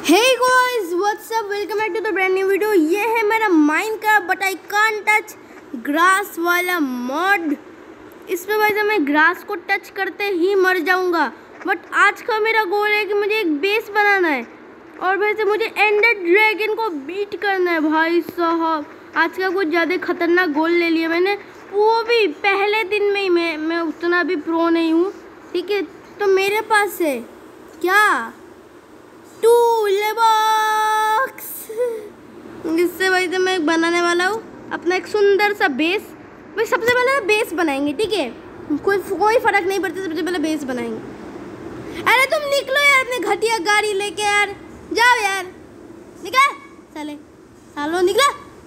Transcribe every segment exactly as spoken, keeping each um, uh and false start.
Hey guys what's up, welcome back to the brand new video. ये है मेरा Minecraft but I can't touch grass वाला mod. इसमें भाई साहब मैं ग्रास को टच करते ही मर जाऊंगा। बट आज का मेरा गोल है कि मुझे एक बेस बनाना है और भाई साहब मुझे एंडर ड्रैगन को बीट करना है। भाई साहब आज का कुछ ज़्यादा खतरनाक गोल ले लिया मैंने, वो भी पहले दिन में ही। मैं मैं उतना भी प्रो नहीं हूँ, ठीक है। तो मेरे पास है क्या टूल बॉक्स, जिससे भाई तो मैं बनाने वाला हूँ अपना एक सुंदर सा बेस। भाई सबसे पहले बेस बनाएंगे, ठीक है। कोई कोई फर्क नहीं पड़ता, सबसे पहले बेस बनाएंगे। अरे तुम निकलो यार अपने घटिया गाड़ी लेके, यार जाओ यार, निकला साले सालो निकला।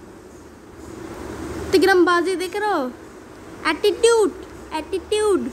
तिग्रमबाजी देख रहे हो, एटीट्यूड एटीट्यूड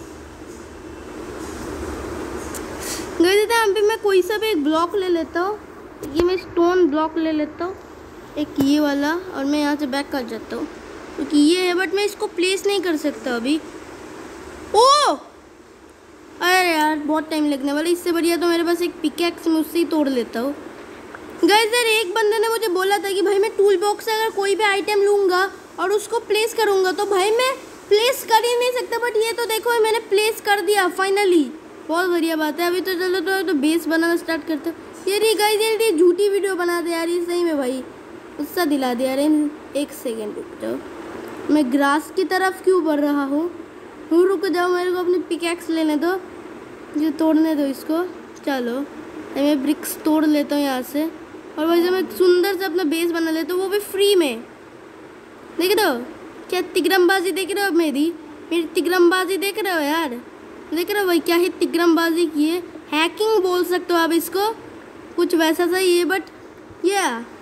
गई देता है। मैं कोई सा भी एक ब्लॉक ले लेता हूँ, ये मैं स्टोन ब्लॉक ले लेता हूँ एक ये वाला, और मैं यहाँ से बैक कर जाता हूँ क्योंकि ये है, बट मैं इसको प्लेस नहीं कर सकता अभी। ओ अरे यार बहुत टाइम लगने वाला, इससे बढ़िया तो मेरे पास एक पिकैक्स में उससे ही तोड़ लेता हूँ। गाइस यार एक बंदे ने मुझे बोला था कि भाई मैं टूल बॉक्स से अगर कोई भी आइटम लूँगा और उसको प्लेस करूँगा तो भाई मैं प्लेस कर ही नहीं सकता, बट ये तो देखो मैंने प्लेस कर दिया फाइनली, बहुत बढ़िया बात है। अभी तो चलो तो, तो बेस बनाना स्टार्ट करते हो। ये नहीं गाइस ये झूठी वीडियो बना दे यार, ये सही में भाई गुस्सा दिला दिया। अरे एक सेकेंड रुक जाओ, मैं ग्रास की तरफ क्यों बढ़ रहा हूँ। हूँ रुक जाओ, मेरे को अपनी पिकैक्स लेने दो, मुझे तोड़ने दो इसको। चलो मैं ब्रिक्स तोड़ लेता हूँ यहाँ से, और वैसे मैं सुंदर से अपना बेस बना लेता हूँ, वो भी फ्री में। देख रहे हो क्या तिग्रमबाजी देख रहे हो, मेरी मेरी तिग्रमबाजी देख रहे हो यार, देख रहे हो भाई क्या ही तिग्रमबाजी की है। हैकिंग बोल सकते हो आप इसको, कुछ वैसा सा ही है। बट ये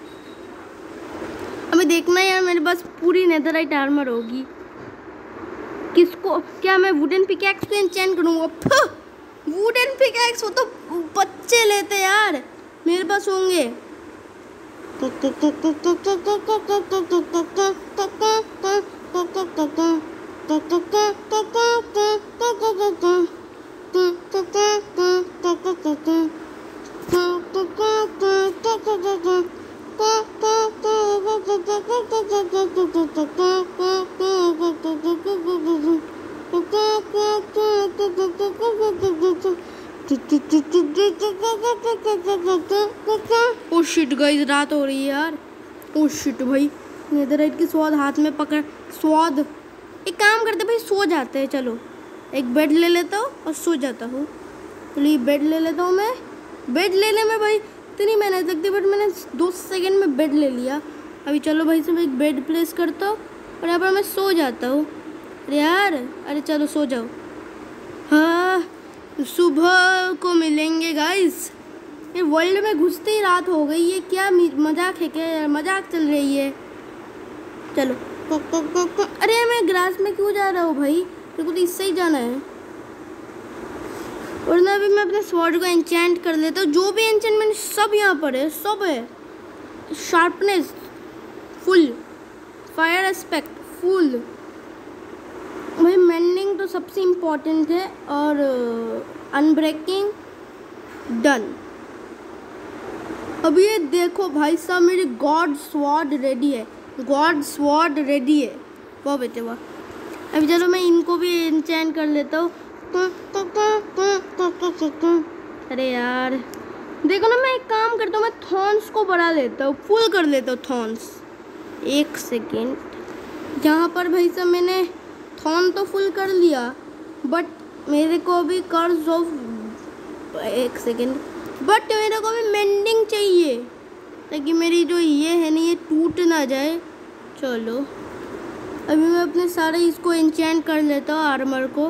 हमें देखना है यार, मेरे पास पूरी नेदरराइट आर्मर होगी। किसको क्या मैं वुडन पिकैक्स पे एन्चेंट करूँगा? वुडन पिकैक्स वो तो बच्चे लेते यार, मेरे पास होंगे। ओ शिट गाइस रात हो रही है यार। ओ शिट भाई नेदरराइट की स्वाद हाथ में पकड़, स्वाद। एक काम करते भाई सो जाते हैं, चलो एक बेड ले लेता हूँ और सो जाता हूँ। चलिए बेड ले लेता हूँ मैं। बेड लेने में भाई इतनी मेहनत लगती, बट मैंने दो सेकंड में बेड ले लिया। अभी चलो भाई सब एक बेड प्लेस करता हूँ और यहाँ पर मैं सो जाता हूँ। अरे यार अरे चलो सो जाओ, हाँ सुबह को मिलेंगे गाइस। ये वर्ल्ड में घुसते ही रात हो गई, ये क्या मजाक है, क्या मजाक चल रही है। चलो को, को, को, को। अरे मैं ग्रास में क्यों जा रहा हूँ भाई, मेरे को तो इससे ही जाना है। और ना अभी मैं अपने स्वॉर्ड को एन्चेंट कर लेता हूँ, जो भी एन्चेंटमेंट सब यहाँ पर है, सब है। Sharpness full, fire aspect full. भाई मेंडिंग तो सबसे इम्पोर्टेंट है, और अनब्रेकिंग डन। अब ये देखो भाई साहब मेरी गॉड स्वॉर्ड रेडी है, गॉड स्वॉर्ड रेडी है, वाह बेटे वाह। अभी चलो मैं इनको भी एन्चेंट कर लेता हूँ। अरे यार देखो ना, मैं एक काम करता हूँ, मैं थॉर्न्स को बढ़ा लेता हूँ, फुल कर लेता हूँ थॉर्न्स। एक सेकेंड, जहाँ पर भाई साहब मैंने थॉर्न तो फुल कर लिया, बट मेरे को अभी कर्ज ऑफ, एक सेकेंड, बट मेरे को अभी मेंडिंग चाहिए ताकि मेरी जो ये है ना ये टूट ना जाए। चलो अभी मैं अपने सारे इसको एन्चेंट कर लेता हूँ आर्मर को।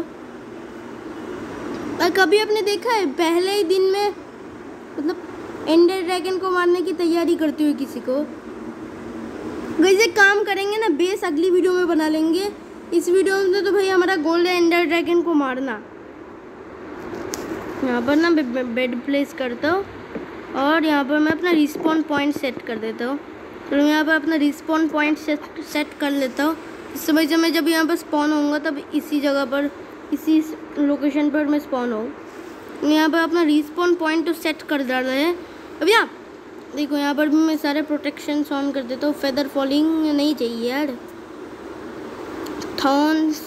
और कभी आपने देखा है पहले ही दिन में मतलब एंडर ड्रैगन को मारने की तैयारी करते हुए किसी को? वैसे काम करेंगे ना, बेस अगली वीडियो में बना लेंगे। इस वीडियो में तो भाई हमारा गोल है एंडर ड्रैगन को मारना। यहाँ पर ना बेड प्लेस करता हूँ और यहाँ पर मैं अपना रिस्पॉन पॉइंट सेट कर देता हूँ। तो मैं यहाँ पर अपना रिस्पॉन पॉइंट सेट सेट कर लेता हूँ। इस समय जब मैं जब यहाँ पर स्पॉन होऊंगा तब इसी जगह पर, इसी लोकेशन पर मैं स्पॉन हूँ। यहाँ पर अपना रिस्पॉन पॉइंट तो सेट कर डाल रहे हैं। अब यहाँ देखो यहाँ पर भी मैं सारे प्रोटेक्शन ऑन कर देता हूँ। फेदर फॉलिंग नहीं चाहिए यार। थॉर्न्स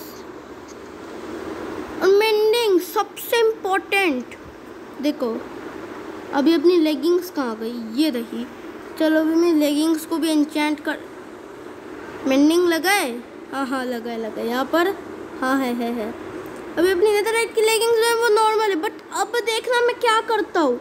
और मेंडिंग सबसे इम्पोर्टेंट। देखो अभी अपनी लेगिंग्स कहाँ गई, ये रही। चलो अभी मैं लेगिंग्स को भी एन्चेंट कर। मेंडिंग लगाए, हाँ हाँ लगाए लगाए यहाँ पर, हाँ है है है। अभी अपनी नेदरराइट की लेगिंग्स जो है वो नॉर्मल है, बट अब देखना मैं क्या करता हूँ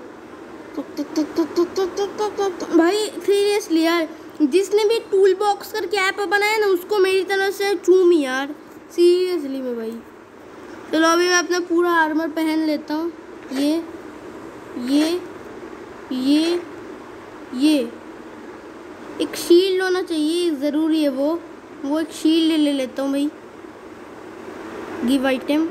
भाई। सीरियसली यार, जिसने भी टूल बॉक्स करके ऐप बनाया ना उसको मेरी तरफ से चूम यार, सीरियसली में भाई। चलो अभी मैं अपना पूरा आर्मर पहन लेता हूँ। ये ये ये ये एक शील्ड होना चाहिए, ज़रूरी है वो वो एक शील्ड ले, ले लेता हूँ भाई। गिव आइटम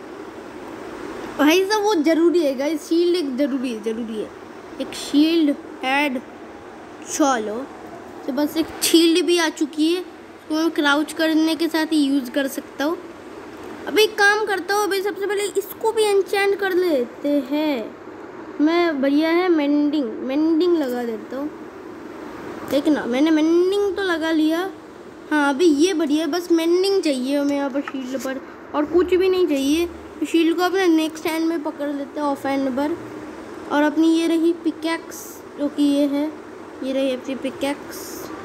भाई साहब वो ज़रूरी है गाइस, शील्ड एक ज़रूरी है ज़रूरी है एक शील्ड ऐड। चलो तो बस एक शील्ड भी आ चुकी है, तो मैं क्राउच करने के साथ ही यूज़ कर सकता हूँ। अभी एक काम करता हूँ, अभी सबसे पहले इसको भी एन्चेंट कर लेते हैं। मैं बढ़िया है मेंडिंग मेंडिंग लगा देता हूँ। देखना मैंने मेंडिंग तो लगा लिया। हाँ अभी ये बढ़िया है, बस मेंडिंग चाहिए हमें यहाँ पर शील्ड पर, और कुछ भी नहीं चाहिए। शील्ड को अपने नेक्स्ट हैंड में पकड़ लेते हैं, ऑफ हैंड पर। और अपनी ये रही पिकैक्स, जो कि ये है, ये रही अपनी पिकैक्स।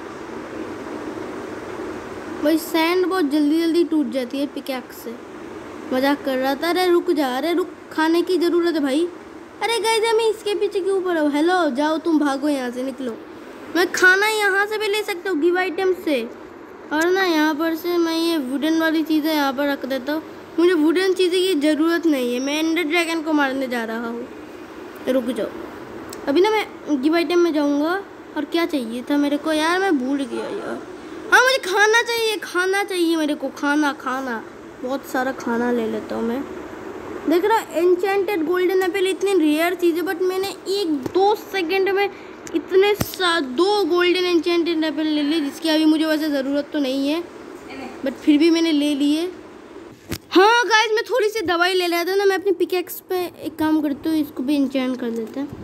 भाई सैंड बहुत जल्दी जल्दी टूट जाती है पिकैक्स से। मजाक कर रहा था। अरे रुक जा, अरे रुक, खाने की ज़रूरत है भाई। अरे गाइस मैं इसके पीछे क्यों पड़ा हूँ। हेलो जाओ तुम, भागो यहाँ से, निकलो। मैं खाना यहाँ से भी ले सकता हूँ गिव आइटम से, और ना यहाँ पर से मैं ये वुडन वाली चीज़ें यहाँ पर रख देता हूँ। मुझे वुडन चीज़ें की ज़रूरत नहीं है, मैं एंडर ड्रैगन को मारने जा रहा हूँ। रुक जाओ, अभी ना मैं गिव आइटम में जाऊँगा। और क्या चाहिए था मेरे को यार, मैं भूल गया यार। हाँ मुझे खाना चाहिए, खाना चाहिए मेरे को, खाना खाना बहुत सारा खाना ले लेता हूँ मैं। देख रहा एन्चेंटेड गोल्डन एप्पल इतनी रेयर चीज़ है, बट मैंने एक दो सेकंड में इतने सा दो गोल्डन एन्चेंटेड एप्पल ले लिए, जिसकी अभी मुझे वैसे ज़रूरत तो नहीं है, बट फिर भी मैंने ले लिए। हाँ गाइस मैं थोड़ी सी दवाई ले लेता था ना। मैं अपनी पिकैक्स पे एक काम करती हूँ, इसको भी एन्चेंट कर देते हैं।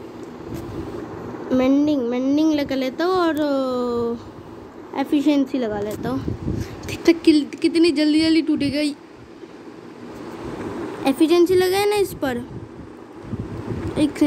मेंडिंग मेंडिंग लगा लेता हूँ और एफिशिएंसी लगा लेता हूँ। ठीक तक कितनी जल्दी जल्दी टूटेगा। एफिशिएंसी लगाए ना इस पर। एक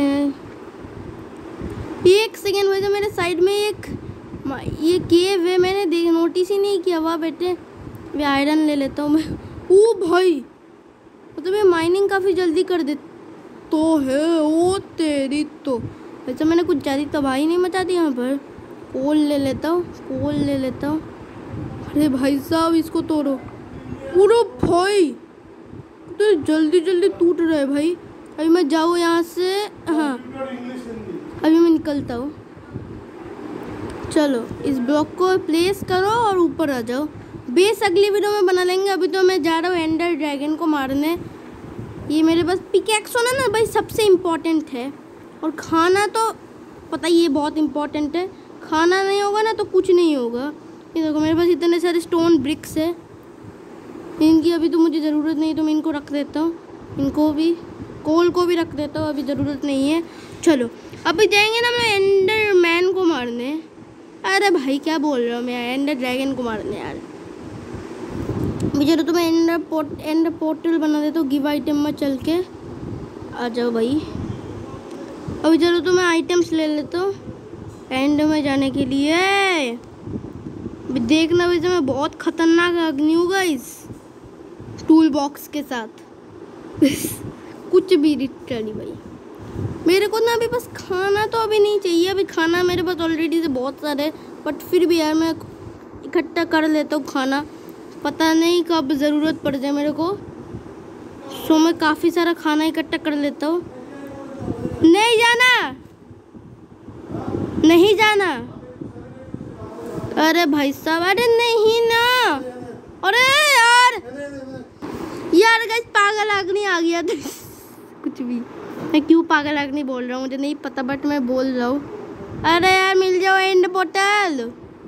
एक सेकेंड वैसे मेरे साइड में एक ये केव है, मैंने देख नोटिस ही नहीं किया। वाह बेटे, वे आयरन ले लेता हूँ मैं। ओ भाई मतलब ये माइनिंग काफ़ी जल्दी कर दे तो है। ओ तेरी तो वैसे मैंने कुछ ज़्यादा तबाही नहीं मचा दी यहाँ पर। कोल ले लेता हूँ, कोल ले लेता हूँ। अरे भाई साहब इसको तोड़ो। पूरा भाई तो जल्दी जल्दी टूट रहा है भाई। अभी मैं जाऊँ यहाँ से, हाँ अभी मैं निकलता हूँ। चलो इस ब्लॉक को प्लेस करो और ऊपर आ जाओ। बेस अगली वीडियो में बना लेंगे। अभी तो मैं जा रहा हूँ एंडर ड्रैगन को मारने। ये मेरे पास पिकैक्स होना ना भाई सबसे इम्पोर्टेंट है, और खाना तो पता ही है बहुत इम्पोर्टेंट है। खाना नहीं होगा ना तो कुछ नहीं होगा। ये देखो मेरे पास इतने सारे स्टोन ब्रिक्स है, इनकी अभी तो मुझे ज़रूरत नहीं, तो मैं इनको रख देता हूँ। इनको भी, कोल को भी रख देता हूँ, अभी ज़रूरत नहीं है। चलो अभी जाएंगे ना मैं एंडर मैन को मारने। अरे भाई क्या बोल रहा हूँ मैं, एंडर ड्रैगन को मारने यार। मुझे तो मैं एंडर पोर्ट एंडर पोर्टल बना देता हूँ गिव आइटम में चल के। आ जाओ भाई। अभी चलो तो मैं आइटम्स ले लेता हूँ एंड में जाने के लिए। अभी देखना वैसे मैं बहुत खतरनाक अग्नि होगा इस टूल बॉक्स के साथ। कुछ भी रिटर्न भाई। मेरे को ना अभी बस खाना तो अभी नहीं चाहिए। अभी खाना मेरे पास ऑलरेडी से बहुत सारे, बट फिर भी यार मैं इकट्ठा कर लेता हूँ खाना। पता नहीं कब ज़रूरत पड़ जाए मेरे को, सो मैं काफ़ी सारा खाना इकट्ठा कर लेता हूँ। नहीं जाना, नहीं जाना। अरे भाई साहब, अरे नहीं ना। अरे यार यार गाइस पागल अग्नि आ गया था। कुछ भी, मैं क्यों पागल अग्नि बोल रहा हूँ मुझे नहीं पता, बट मैं बोल रहा हूँ। अरे यार मिल जाओ एंड पोर्टल।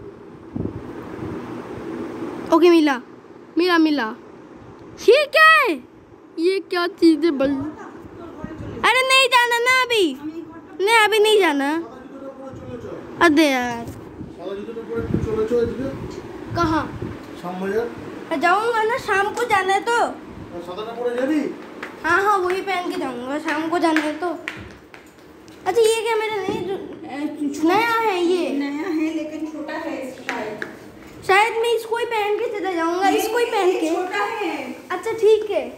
ओके मिला मिला मिला। ठीक है, ये क्या चीज़ है बल। अरे नहीं जाना ना अभी, नहीं अभी नहीं जाना। अरे यार कहाँ जाऊंगा ना, शाम को जाना है तो। हाँ हाँ वही पहन के जाऊंगा, शाम को जाना है तो। अच्छा ये क्या मेरा नहीं नया है, ये नया है लेकिन छोटा है शायद। शायद मैं इसको ही पहन के चला जाऊंगा, इसको ही पहन के। छोटा है। अच्छा ठीक है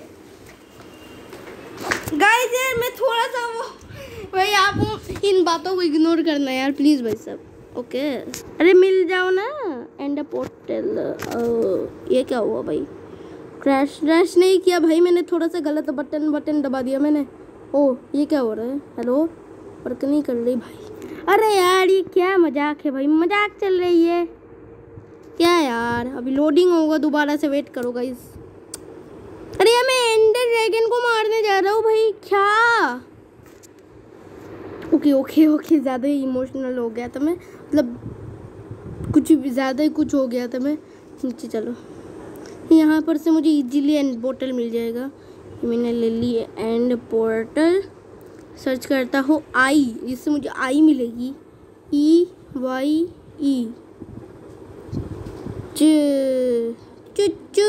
गाइस, यार मैं थोड़ा सा वो भाई, आप इन बातों को इग्नोर करना यार प्लीज भाई साहब। ओके अरे मिल जाओ ना एंड पोर्टल। ये क्या हुआ भाई, क्रैश क्रैश नहीं किया भाई मैंने, थोड़ा सा गलत बटन बटन दबा दिया मैंने। ओ ये क्या हो रहा है, हेलो वर्क नहीं कर रही भाई। अरे यार ये क्या मजाक है भाई, मजाक चल रही है क्या यार। अभी लोडिंग होगा, दोबारा से वेट करो गाइस। अरे यार मैं एंडर ड्रैगन को मारने जा रहा हूँ भाई, क्या। ओके ओके ओके ज़्यादा ही इमोशनल हो गया था मैं, मतलब कुछ ज़्यादा ही कुछ हो गया था मैं। नीचे चलो, यहाँ पर से मुझे इजीली एंड पोर्टल मिल जाएगा। मैंने ले ली एंड पोर्टल, सर्च करता हूँ आई, जिससे मुझे आई मिलेगी। ई वाई ई च च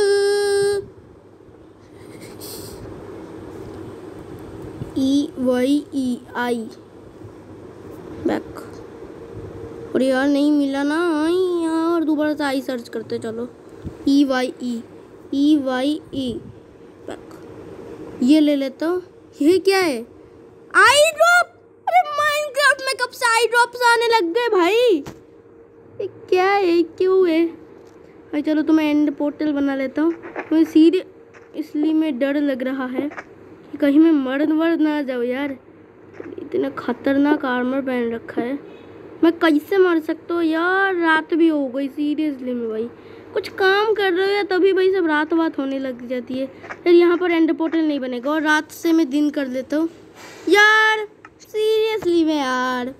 ई वाई ई आई बैक। और यार नहीं मिला ना आई यार, दोबारा से आई सर्च करते चलो। E Y E E Y E back, ये ले लेता हूँ। ये क्या है, आई ड्रॉप। अरे माइनक्राफ्ट में कब से आई ड्रॉप्स आने लग गए भाई, ये क्या है, क्यों है भाई। चलो तो मैं एंड पोर्टल बना लेता हूँ। मुझे सीधे इसलिए में डर लग रहा है कि कहीं मैं मर मर ना जाऊँ यार। इतना खतरनाक आर्मर पहन रखा है, मैं कैसे मर सकता हूँ यार। रात भी हो गई सीरियसली में भाई, कुछ काम कर रहे हो या तभी भाई सब रात बात होने लग जाती है यार। यहाँ पर एंड पोर्टल नहीं बनेगा और रात से मैं दिन कर लेता हूँ यार, सीरियसली में यार।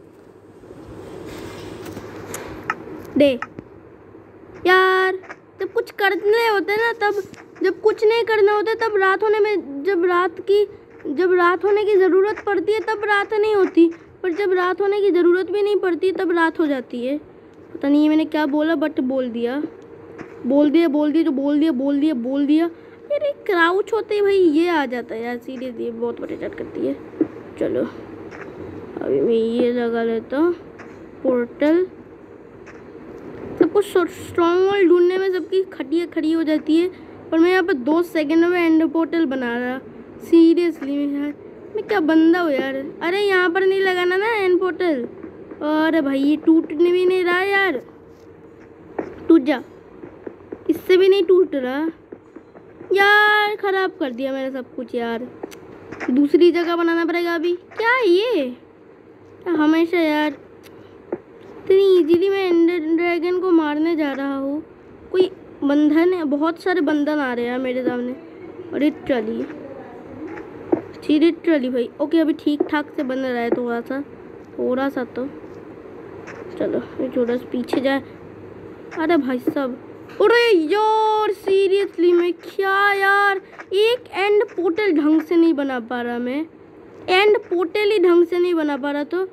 दे यार, जब कुछ करने होते हैं ना तब, जब कुछ नहीं करना होता तब रात होने में, जब रात की जब रात होने की ज़रूरत पड़ती है तब रात नहीं होती, पर जब रात होने की ज़रूरत भी नहीं पड़ती तब रात हो जाती है। पता नहीं मैंने क्या बोला, बट बोल दिया बोल दिया बोल दिया जो बोल दिया बोल दिया बोल दिया यार। एक क्राउच होते ही भाई ये आ जाता है यार, सीरियसली बहुत परेशान करती है। चलो अभी मैं ये लगा लेता हूँ पोर्टल। सब कुछ स्ट्रॉन्ग वॉल ढूंढने में सबकी खटिया खड़ी हो जाती है, और मैं यहाँ पर दो सेकंड में एंड पोर्टल बना रहा। सीरियसली में यार मैं क्या बंदा हूँ यार। अरे यहाँ पर नहीं लगाना ना एंड पोर्टल। अरे भाई ये टूटने भी नहीं रहा यार, टूट जा, इससे भी नहीं टूट रहा यार। ख़राब कर दिया मैंने सब कुछ यार, दूसरी जगह बनाना पड़ेगा अभी। क्या है ये हमेशा यार, इतनी इजीली मैं एंडर ड्रैगन को मारने जा रहा हूँ। कोई बंधन है, बहुत सारे बंधन आ रहे हैं यार मेरे सामने। अरे चलिए सीरियसली भाई। ओके अभी ठीक ठाक से बन रहा है, थोड़ा सा थोड़ा सा तो चलो थोड़ा सा पीछे जाए। अरे भाई साहब, अरे यार सीरियसली में क्या यार, एक एंड पोर्टल ढंग से नहीं बना पा रहा मैं, एंड पोर्टल ही ढंग से नहीं बना पा रहा। तो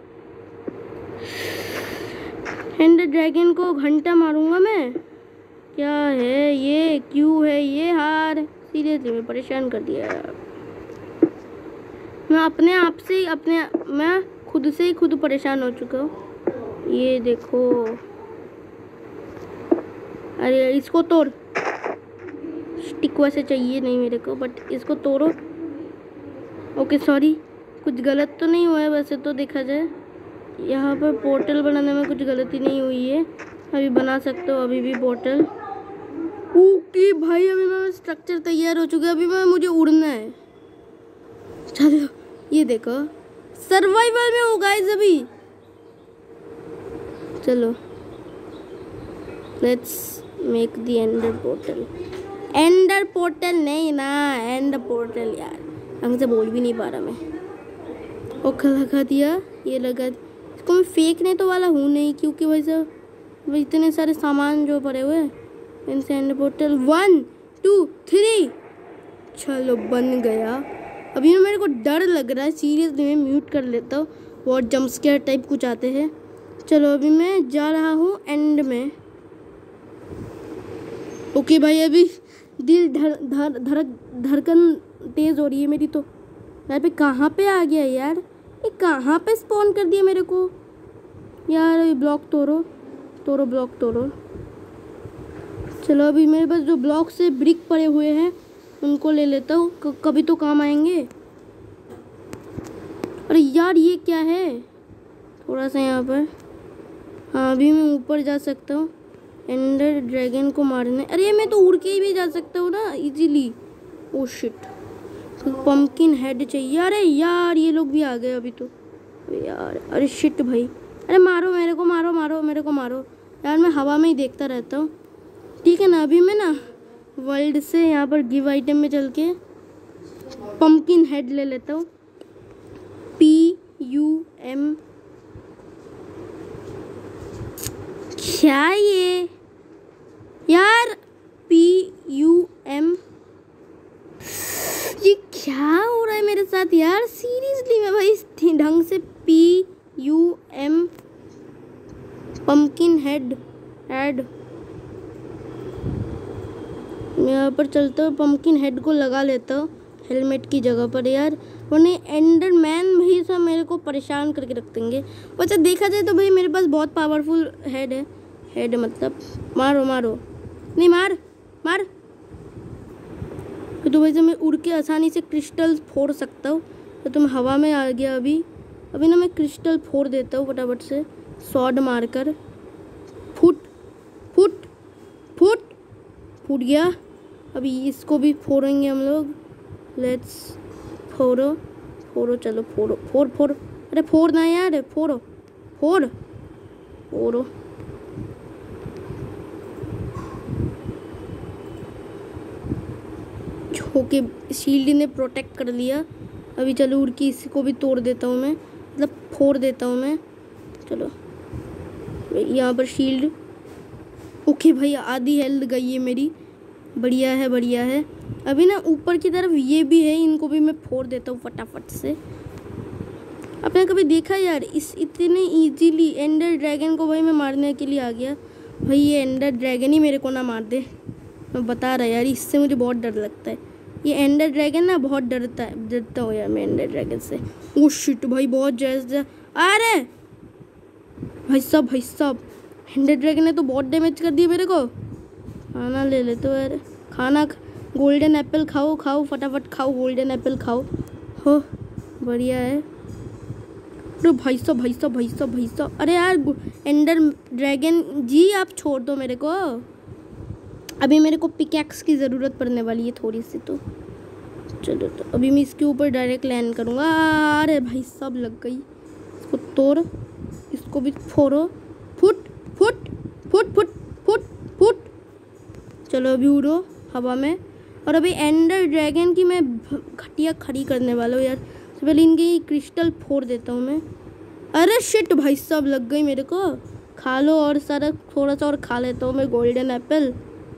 एंड ड्रैगन को घंटा मारूंगा मैं। क्या है ये, क्यों है ये हार, सीरियसली में परेशान कर दिया यार। मैं अपने आप से ही अपने मैं खुद से ही खुद परेशान हो चुका हूँ। ये देखो, अरे इसको तोड़, स्टिक वैसे चाहिए नहीं मेरे को, बट इसको तोड़ो। ओके सॉरी, कुछ गलत तो नहीं हुआ है वैसे तो देखा जाए। यहाँ पर पोर्टल बनाने में कुछ गलती नहीं हुई है, अभी बना सकते हो अभी भी पोर्टल। ओके भाई अभी मैं स्ट्रक्चर तैयार हो चुका है, अभी मैं मुझे उड़ना है। चलो ये देखो सर्वाइवल में हो गाइस अभी। चलो let's make the ender portal. Ender portal नहीं ना, एंड पोर्टल यार, ढंग से बोल भी नहीं पा रहा मैं। ओके लगा दिया, ये लगा दिया। इसको मैं फेंकने तो वाला हूँ नहीं, क्योंकि भाई साहब इतने सारे सामान जो पड़े हुए हैं। इनसे end portal one two three, चलो बन गया। अभी ना मेरे को डर लग रहा है सीरियसली, मैं म्यूट कर लेता हूँ, बहुत जंप स्केयर टाइप कुछ आते हैं। चलो अभी मैं जा रहा हूँ एंड में। ओके भाई, अभी दिल धर धर धड़क धड़कन तेज हो रही है मेरी। तो यार पे कहाँ पे आ गया यार, ये कहाँ पे स्पॉन कर दिया मेरे को यार। ये ब्लॉक तोड़ो तोड़ो ब्लॉक तोड़ो। चलो अभी मेरे पास जो ब्लॉक से ब्रिक पड़े हुए हैं उनको ले लेता हूँ, कभी तो काम आएंगे। अरे यार ये क्या है, थोड़ा सा यहाँ पर। हाँ अभी मैं ऊपर जा सकता हूँ एंडर ड्रैगन को मारने। अरे मैं तो उड़ के ही भी जा सकता हूँ ना easily. Oh shit, pumpkin head चाहिए। अरे यार ये लोग भी आ गए अभी तो। अरे यार, अरे शिट भाई, अरे मारो मेरे को, मारो मारो मेरे को मारो यार। मैं हवा में ही देखता रहता हूँ, ठीक है ना। अभी मैं ना वर्ल्ड से यहाँ पर गिव आइटम में चल के पंपकिन हेड ले लेता हूँ। पी यू एम, क्या ये यार, पी यू एम, ये क्या हो रहा है मेरे साथ यार। सीरियसली मैं भाई इस ढंग से P U M pumpkin head head मैं यहाँ पर चलता हूँ, पंपकिन हेड को लगा लेता हूँ हेलमेट की जगह पर यार, वरना एंडरमैन भाई सब मेरे को परेशान करके रख देंगे। वैसे देखा जाए तो भाई मेरे पास बहुत पावरफुल हेड है। हेड मतलब मारो मारो, नहीं मार मार। तो वैसे मैं उड़ के आसानी से क्रिस्टल फोड़ सकता हूँ। तो तुम हवा में आ गया अभी। अभी ना मैं क्रिस्टल फोड़ देता हूँ फटाफट से शॉट मारकर। फुट फुट फुट फूट गया। अभी इसको भी फोड़ेंगे हम लोग। लेट्स फोड़ो फोड़ो, चलो फोड़ो फोड़ फोड़। अरे फोड़ना यार, फोड़ो फोड़ फोड़ो। होके शील्ड ने प्रोटेक्ट कर लिया। अभी चलो उड़ के इसको भी तोड़ देता हूँ मैं, मतलब फोड़ देता हूँ मैं। चलो यहाँ पर शील्ड। ओके भाई आधी हेल्थ गई है मेरी, बढ़िया है बढ़िया है। अभी ना ऊपर की तरफ ये भी है, इनको भी मैं फोड़ देता हूँ फटाफट से। आपने कभी देखा यार इस इतने इजीली एंडर ड्रैगन को भाई मैं मारने के लिए आ गया। भाई ये एंडर ड्रैगन ही मेरे को ना मार दे, मैं बता रहा यार, इससे मुझे बहुत डर लगता है। ये एंडर ड्रैगन ना बहुत डरता है, डरता हूँ यार मैं एंडर ड्रैगन से। ओह शिट भाई बहुत जैसे, अरे भाई साहब भाई साहब एंडर ड्रैगन ने तो बहुत डैमेज कर दिया मेरे को। खाना ले ले तो यार, खाना गोल्डन एप्पल खाओ खाओ फटाफट खाओ, गोल्डन एप्पल खाओ। हो बढ़िया है। अरे भाई साहब भाई साहब भाई साहब भाई साहब, अरे यार एंडर ड्रैगन जी आप छोड़ दो मेरे को। अभी मेरे को पिकैक्स की ज़रूरत पड़ने वाली है थोड़ी सी। तो चलो तो अभी मैं इसके ऊपर डायरेक्ट लैंड करूँगा। अरे भाई साहब लग गई। इसको तोड़, इसको भी फोड़ो। फुट फुट फुट फुट फुट फुट। चलो अभी उड़ो हवा में। और अभी एंडर ड्रैगन की मैं घटिया खड़ी करने वाला हूँ यार। सबसे पहले इनकी क्रिस्टल फोड़ देता हूँ मैं। अरे शिट भाई साहब लग गई मेरे को। खा लो और सारा थोड़ा सा और खा लेता हूँ मैं गोल्डन एप्पल,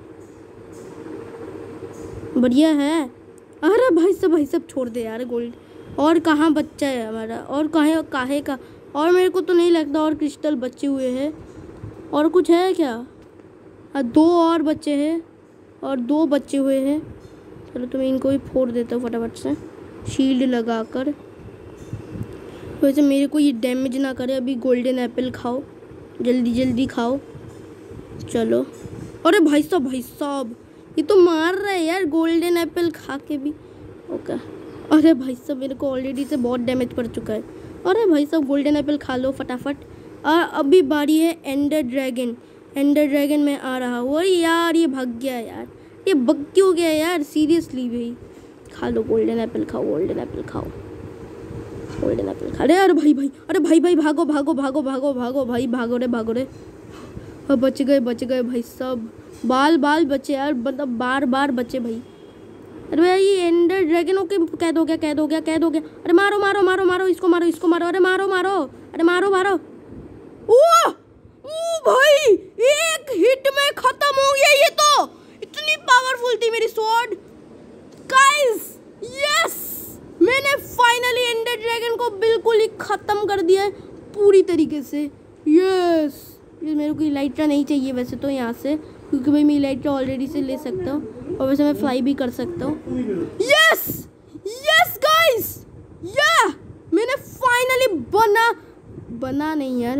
बढ़िया है। अरे भाई साहब भाई साहब छोड़ दे यार गोल्ड। और कहाँ बच्चा है हमारा, और कहाँ काहे का, और मेरे को तो नहीं लगता और क्रिस्टल बचे हुए हैं। और कुछ है क्या? हाँ दो और बच्चे हैं, और दो बचे हुए हैं। चलो तो मैं इनको भी फोड़ देता हूँ फटाफट से शील्ड लगाकर, वैसे मेरे को ये डैमेज ना करे। अभी गोल्डन एप्पल खाओ, जल्दी जल्दी खाओ। चलो अरे भाई साहब भाई साहब ये तो मार रहा है यार गोल्डन एप्पल खा के भी। ओके अरे भाई साहब मेरे को ऑलरेडी से बहुत डैमेज पड़ चुका है। अरे भाई साहब गोल्डन एप्पल खा लो फटाफट। और अभी बारी है एंडर ड्रैगन। एंडर ड्रैगन में आ रहा हूँ। अरे यार ये भाग गया यार, ये बग क्यों गया यार सीरियसली भाई। खा लो गोल्डन एप्पल खाओ, गोल्डन एप्पल खाओ, गोल्डन एप्पल खा। अरे अरे भाई भाई, अरे भाई भाई भागो भागो भागो भागो भागो भाई, भागो रे भागो रे। बच गए बच गए भाई साहब, बाल बाल बचे यार, मतलब बार बार बचे भाई। अरे भाई ये एंडर ड्रैगन ओके कैद हो गया कैद हो गया कैद हो गया। अरे मारो मारो मारो मारो, इसको मारो इसको मारो, अरे मारो मारो, अरे मारो मारो। ओ ओ भाई एक हिट में खत्म हो गया ये तो। इतनी पावरफुल थी मेरी स्वॉर्ड गाइस। यस मैंने फाइनली एंडर ड्रैगन को बिल्कुल ही खत्म कर दिया है पूरी तरीके से। यस, ये मेरे को इलाइट्रा नहीं चाहिए वैसे तो यहाँ से, क्योंकि भाई मैं इलाइट्रा ऑलरेडी से ले सकता हूँ और वैसे मैं फ्लाई भी कर सकता हूँ। यस यस गाइस, या मैंने फाइनली बना बना नहीं यार,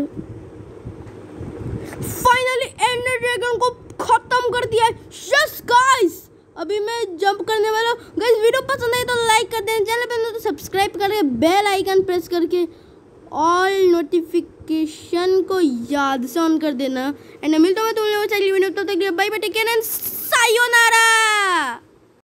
फाइनली एंडर ड्रैगन को खत्म कर दिया। यस गाइस, अभी मैं जंप करने वाला हूँ। गाइस वीडियो पसंद आई तो लाइक कर देना, चैनल पे तो सब्सक्राइब करके बेल आइकन प्रेस करके ऑल नोटिफिकेशन को याद से ऑन कर देना। एंड मिलता हूँ मैं तुम लोगों से अगली वीडियो, तब तक bye bye, take care and sayonara.